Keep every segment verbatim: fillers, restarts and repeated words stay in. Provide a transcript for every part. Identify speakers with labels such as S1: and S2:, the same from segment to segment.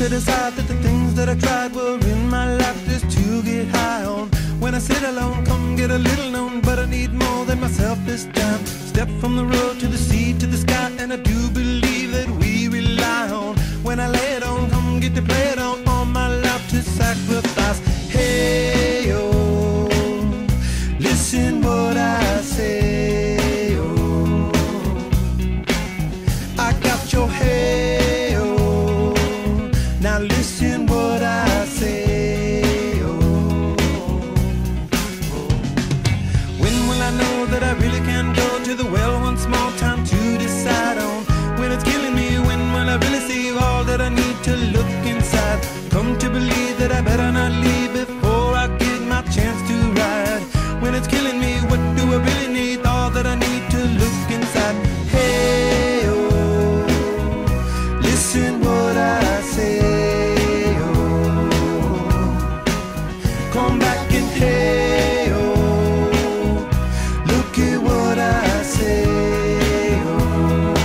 S1: to decide that the things that I tried were in my life just to get high on. When I sit alone, come get a little known, but I need more than myself this time. Step from the road to the sea to the sky, and I do believe that we rely on. When I lay it on, come get to play it on, all my life to sacrifice. Hey, oh, listen what I say, oh, I got your hey, oh, now listen what I say, oh, when will I know that I really can go to the well once more? Time to decide on when it's killing me. When will I really see all that I need to look inside? Come to believe that I better not leave before I get my chance to ride. When it's killing me, what do I really need? All that I need to look inside. Hey, oh, listen what I say, oh, come back and hey, oh, look at what I say, oh.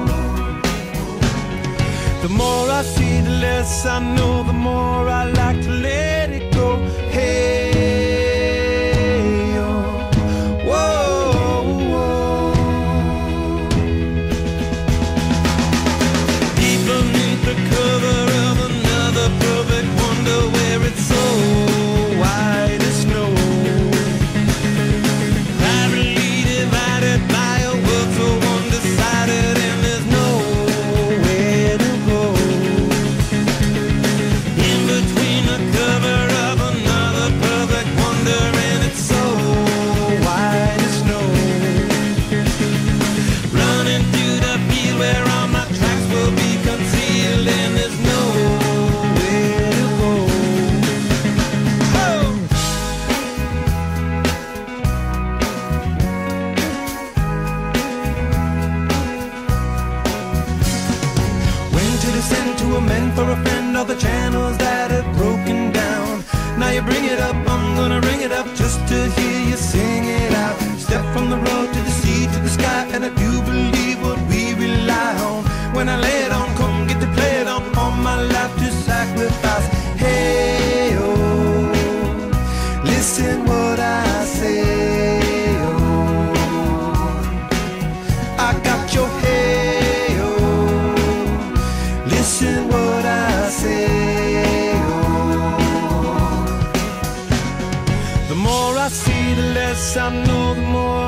S1: The more I see, the less I know, the more I like to let it go. Hey, oh, whoa, whoa. Deep beneath the cover of another perfect wonder, where it's so white as snow, privately divided by a world so undecided, and there's nowhere to go. In between the cover of another perfect wonder, and it's so white as snow, running through the field where all my tracks will be concealed, and there's nowhere to go. Oh! When to descend to amend for a friend, all the channels that have broken down. Now you bring it up, I'm gonna ring it up just to hear you sing it out. Step from the road to the sea to the sky, and I do believe what we rely on. When I lay it on, come get to play it on, all my life to sacrifice. Hey, oh, listen what I say, oh, I got your hey, oh, listen what I say, oh. The more I see, the less I know, the more